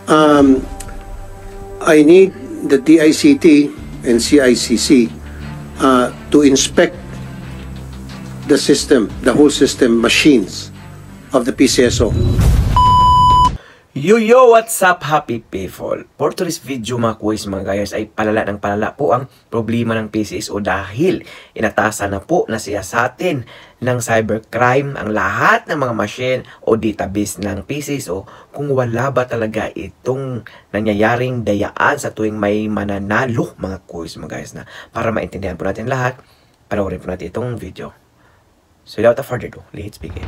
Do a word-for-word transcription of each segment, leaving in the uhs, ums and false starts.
Um, I need the D I C T and C I C C uh, to inspect the system, the whole system, machines of the P C S O. Yo yo, what's up happy people? For today's video mga kuys mga guys ay palala ng palala po ang problema ng P C S O dahil inatasan na po na siya sa atin ng cybercrime ang lahat ng mga machine o database ng P C S O kung wala ba talaga itong nangyayaring dayaan sa tuwing may mananalo mga kuys mga guys na para maintindihan po natin lahat, panoorin po natin itong video. So without further ado, let's begin.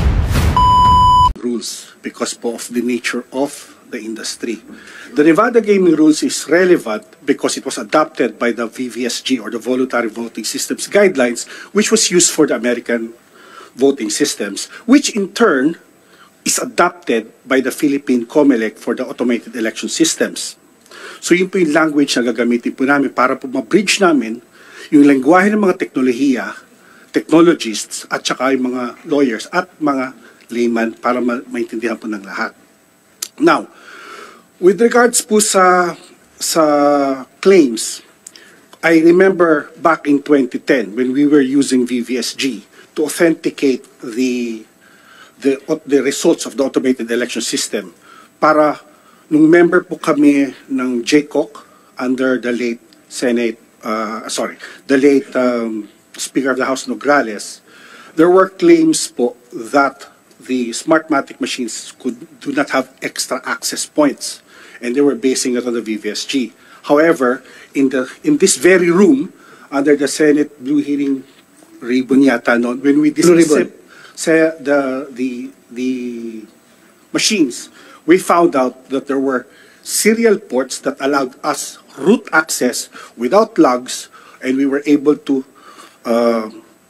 Rules because of the nature of the industry. The Nevada Gaming Rules is relevant because it was adopted by the V V S G or the Voluntary Voting Systems Guidelines, which was used for the American voting systems, which in turn is adopted by the Philippine COMELEC for the automated election systems. So yun po yung language na gagamitin po namin para po ma-bridge namin yung lengguwahe ng mga teknolohiya, technologists, at saka yung mga lawyers at mga layman para ma maintindihan po ng lahat. Now, with regards po sa sa claims, I remember back in twenty ten when we were using V V S G to authenticate the the the results of the automated election system para nung member po kami ng J C O C under the late Senate uh, sorry, the late um, Speaker of the House Nograles, there were claims po that the Smartmatic machines could do not have extra access points, and they were basing it on the V V S G. However, in the in this very room, under the Senate Blue Hearing ribbon yata noon, when we discussed say the the the machines, we found out that there were serial ports that allowed us root access without logs, and we were able to Uh,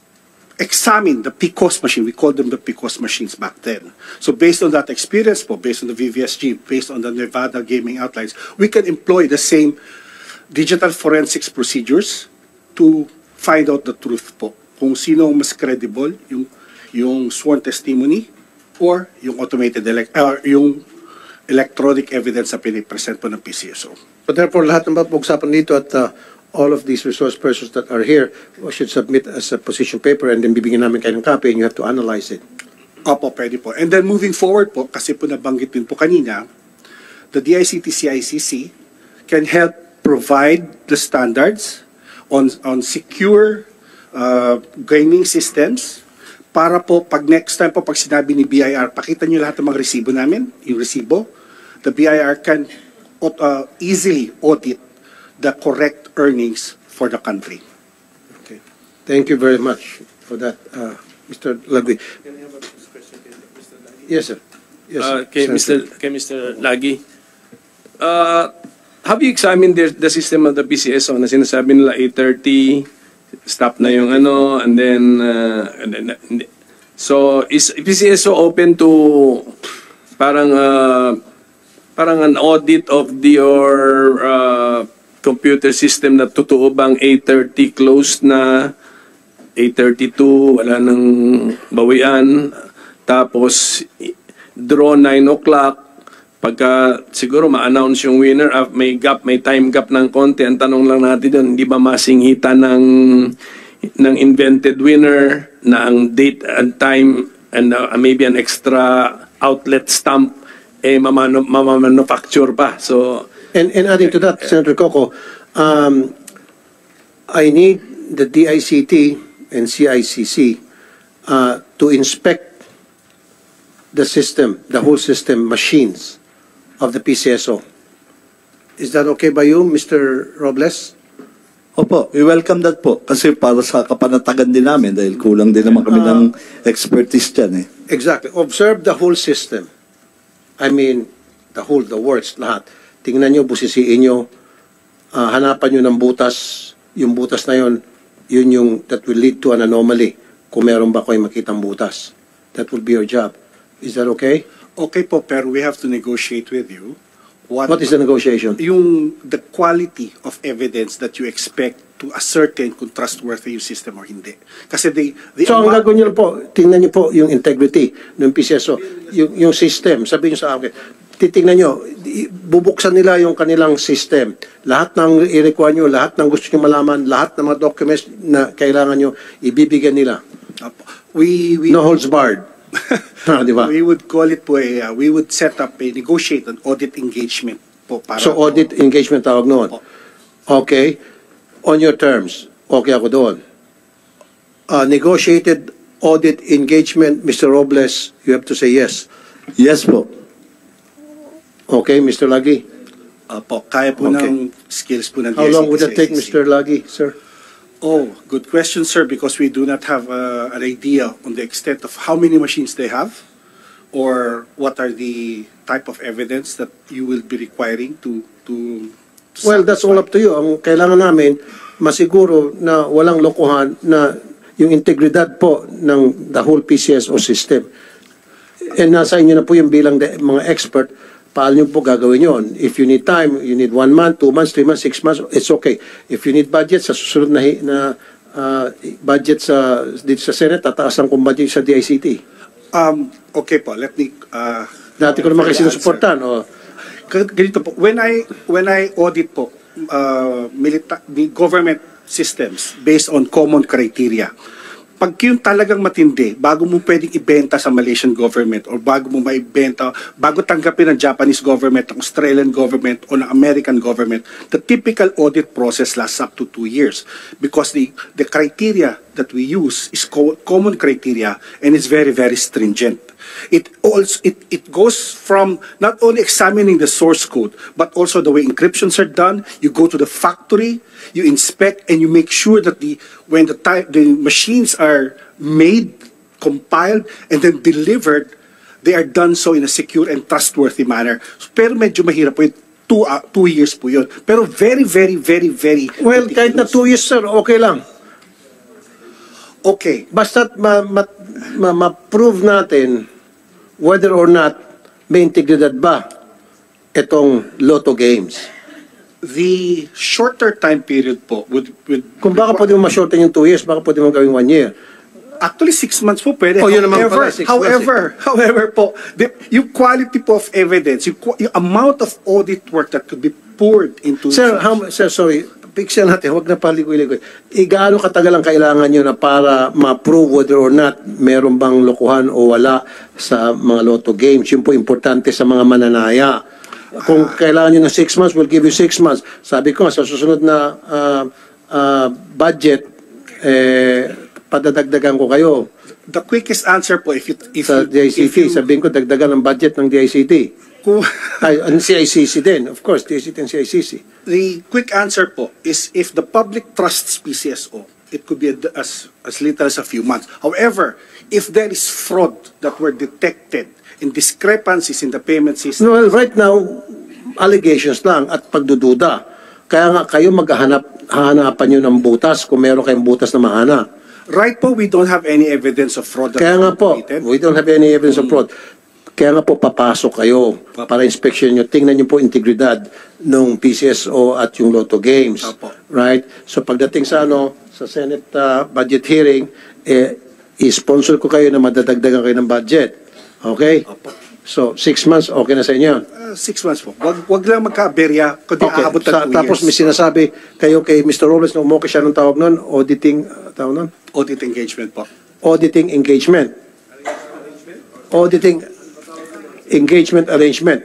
examine the P C O S machine. We called them the P C O S machines back then. So based on that experience po, based on the V V S G, based on the Nevada Gaming Outlines, we can employ the same digital forensics procedures to find out the truth po. Kung sino mas credible, yung, yung sworn testimony or yung automated elect uh, yung electronic evidence na pinipresent po ng P C S O. But therefore, lahat ng pag-usapan dito at uh, all of these resource persons that are here should submit as a position paper and then bibigyan namin kayo ng copy and you have to analyze it. Opo, pwede po. And then moving forward po, kasi po nabanggit din po kanina, the D I C T C I C C can help provide the standards on, on secure uh, gaming systems para po pag next time po pag sinabi ni B I R, pakita nyo lahat ng mga resibo namin, yung resibo, the B I R can uh, easily audit the correct earnings for the country. Okay. Thank you very much for that, uh, Mister Lagui. Can I have a question, Mister Lagi? Yes, sir. Yes, Uh, sir. kay Mister Kay Mister Lagi. Uh, have you examined the, the system of the P C S O na sinasabi nila eight thirty, stop na yung ano, and then, uh, and then uh, so is P C S O open to parang uh, parang an audit of the, your uh, computer system na totoo bang eight thirty closed na, eight thirty-two wala nang bawian, tapos draw nine o'clock, pagka siguro ma-announce yung winner, uh, may gap, may time gap ng konti, ang tanong lang natin doon, hindi ba masinghitan ng, ng invented winner na ang date and time and uh, maybe an extra outlet stamp eh mamamanufacture pa. So And, and adding to that, Senator Coco, um, I need the D I C T and C I C C uh, to inspect the system, the whole system, machines of the P C S O. Is that okay by you, Mister Robles? Opo, we welcome that po. Kasi para sa kapanatagan din namin dahil kulang din naman kami uh, ng expertise dyan eh. Exactly. Observe the whole system. I mean, the whole, the works, lahat. Tingnan nyo, busisiin nyo, uh, hanapan nyo ng butas, yung butas na yun, yun yung that will lead to an anomaly kung meron ba kayo makitang butas. That will be your job. Is that okay? Okay po, pero we have to negotiate with you What is the negotiation? Yung the quality of evidence that you expect to ascertain kung trustworthy yung system or hindi. Kasi they, they So ang amount- gagawin niyo po, tingnan niyo po yung integrity ng P C S O, yung, yung system, sabihin niyo sa akin, titingnan niyo, i- bubuksan nila yung kanilang system. Lahat ng i-require niyo, lahat ng gusto niyo malaman, lahat ng mga documents na kailangan niyo, ibibigyan nila. Apo. We, we, No holds barred. Ah, di ba? we would call it po a, uh, we would set up a negotiate an audit engagement po para So audit engagement tawag noon. Okay. On your terms. Okay ako doon. Uh, negotiated audit engagement, Mister Robles, you have to say yes. Yes po. Okay, Mister Lagi. Apo, kaya po Okay. ng skills po ng How long would that take, D I C T, Mister Lagi, sir? Oh, good question, sir, because we do not have uh, an idea on the extent of how many machines they have or what are the type of evidence that you will be requiring to to, to Well, that's all up to you. Ang kailangan namin, masiguro na walang lokohan na yung integridad po ng the whole P C S O system. And nasa inyo na po yung bilang de, mga expert, paano nyo po gagawin yon? If you need time, you need one month, two months, three months, six months, it's okay. If you need budget, sa susunod na, hi- na uh, budget sa, dito sa Senate, tataasan kong budget sa D I C T. Um, okay po, let me uh, Dati ko naman kasi answer. sinusuportan. O, G- Ganito po, when I when I audit po uh, milita- the government systems based on common criteria, pag yung talagang matindi, bago mo pwedeng ibenta sa Malaysian government or bago mo maibenta, bago tanggapin ng Japanese government, ng Australian government o ng American government, the typical audit process lasts up to two years because the the criteria that we use is co- common criteria and it's very, very stringent. It also it, it goes from not only examining the source code, but also the way encryptions are done. You go to the factory, you inspect, and you make sure that the when the type the machines are made, compiled, and then delivered, they are done so in a secure and trustworthy manner. Pero medyo mahirap po yun. Two, uh, two years po yun. Pero very, very, very, very well, kahit na meticulous. two years, sir, okay lang. Okay. Basta't ma, ma, ma, ma-prove natin whether or not may integridad ba itong Lotto Games. The shorter time period po would, would Kung baka pwede mo ma-shorten yung two years, baka pwede mo gawing one year. actually six months po pwede. Oh, yun naman however, pala, six however, however po, the, yung quality po of evidence, yung, qua- yung amount of audit work that could be poured into Sir, how, sir, sorry, pixel natin, huwag na paligoy-ligoy. E, gaano katagal ang kailangan nyo na para ma-prove whether or not meron bang lokohan o wala sa mga Lotto Games? Yun po importante sa mga mananaya. Kung kailangan nyo ng six months, we'll give you six months. Sabi ko, sa susunod na uh, uh, budget, eh, padadagdagan ko kayo the quickest answer po if you if sa you, D I C if T. you- Sabihin ko, dagdagan ang budget ng D I C T. kung- Ay, ang C I C C din. Of course, D I C T and C I C C. the quick answer po is if the public trusts P C S O, it could be a- as as little as a few months. However, if there is fraud that were detected in discrepancies in the payment system, No, well, right now, allegations lang at pagdududa. Kaya nga kayo maghahanap, hahanapan nyo ng butas kung meron kayong butas na mahanap. right po, we don't have any evidence of fraud that Kaya was nga po, committed. we don't have any evidence of fraud. Kaya nga po, papasok kayo para inspection nyo. Tingnan nyo po integridad ng P C S O at yung Lotto Games. Apo. Right? So pagdating sa ano, sa Senate uh, budget hearing, eh, i-sponsor ko kayo na madadagdagan kayo ng budget. Okay? Apo. So, six months, okay na sa inyo. Uh, six months po. Wag, wag lang magka-aberya, kundi Okay. aabot ng Sa, two tapos may years. sinasabi kayo kay Mister Robles na umokay siya ng tawag nun, auditing, uh, tawag nun? Audit engagement po. Auditing engagement. Auditing engagement arrangement.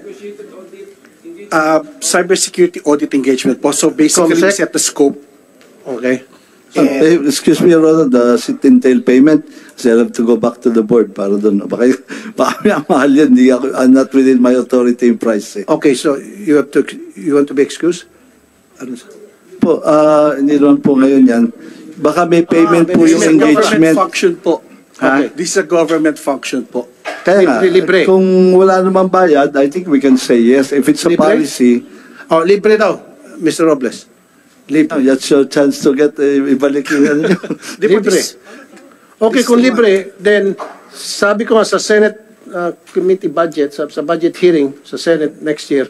Uh, cybersecurity audit engagement po. So basically, we Comsec? set the scope. Okay. Eh, excuse me, Your Honor, the sit-in-tail payment, so I'll have to go back to the board para doon. Baka, baka may mahal yan, di ako, I'm not within my authority in price. Eh. Okay, so you have to, you want to be excused? Ano sa? Po, ah, hindi naman po ngayon yan. Baka may payment Ah, po may yung This is a government engagement. function po. Ha? This is a government function po. Kaya nga, Libre, libre. kung wala namang bayad, I think we can say yes. If it's a Libre? policy, Oh, libre daw, Mister Robles. Libre. oh, that's your chance to get, uh, ibalik yung ano nyo. Di ba Libre. this- Okay, this kung one- libre, then sabi ko nga sa Senate uh, committee budget, sa, sa budget hearing sa Senate next year,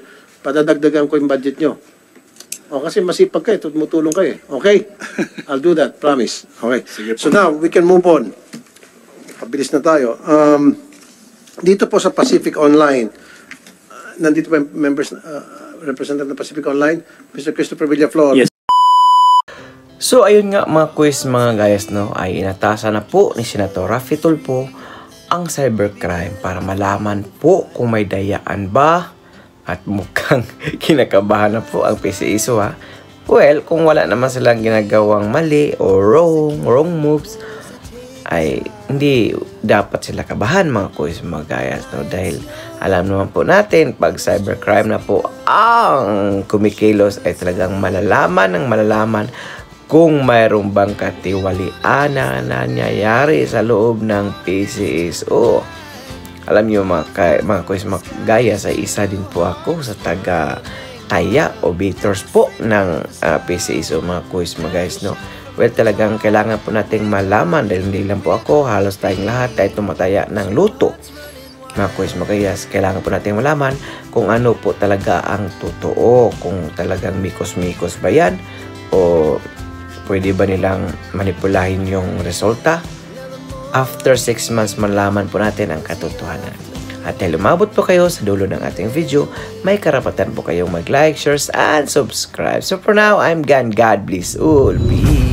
padadagdagan ko yung budget nyo. O, kasi masipag kayo, tumutulong kayo. Okay? I'll do that, promise. Okay. So now, we can move on. Pabilis na tayo. Um, dito po sa Pacific Online, uh, nandito pa yung members, uh, representative ng Pacific Online, Mister Christopher Villaflor. Yes. So ayun nga mga quiz mga guys, no, ay inatasan na po ni Senator Raffy Tulfo ang cybercrime para malaman po kung may dayaan ba, at mukhang kinakabahan na po ang P C I S O ha. Well, kung wala naman silang ginagawang mali o wrong, wrong moves, ay hindi dapat sila kabahan mga quiz mga guys, no, dahil alam naman po natin pag cybercrime na po ang kumikilos ay talagang malalaman ng malalaman kung mayroong bang katiwalian na nangyayari sa loob ng P C I S O. Alam niyo mga, ka, mga quiz mga gayas, ay isa din po ako sa taga Taya o Bitters po ng uh, P C I S O mga quiz mga guys, no. Well, talagang kailangan po nating malaman dahil hindi lang po ako, halos tayong lahat ay tumataya ng luto. Mga quiz mga gayas, kailangan po nating malaman kung ano po talaga ang totoo, kung talagang mikos-mikos ba yan o pwede ba nilang manipulahin yung resulta. After six months, malaman po natin ang katotohanan. At dahil umabot po kayo sa dulo ng ating video, may karapatan po kayong mag-like, share, and subscribe. So for now, I'm gone. God bless all. Peace.